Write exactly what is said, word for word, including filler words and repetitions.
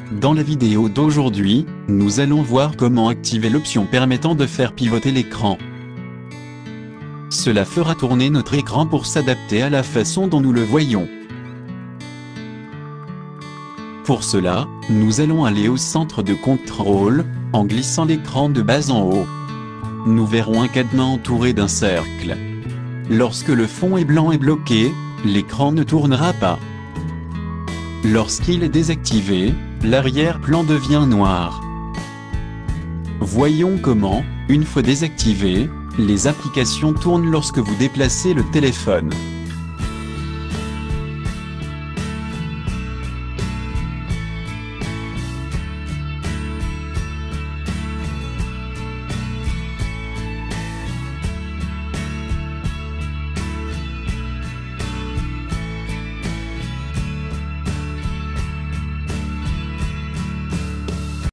Dans la vidéo d'aujourd'hui, nous allons voir comment activer l'option permettant de faire pivoter l'écran. Cela fera tourner notre écran pour s'adapter à la façon dont nous le voyons. Pour cela, nous allons aller au centre de contrôle, en glissant l'écran de bas en haut. Nous verrons un cadenas entouré d'un cercle. Lorsque le fond est blanc et bloqué, l'écran ne tournera pas. Lorsqu'il est désactivé, l'arrière-plan devient noir. Voyons comment, une fois désactivé, les applications tournent lorsque vous déplacez le téléphone.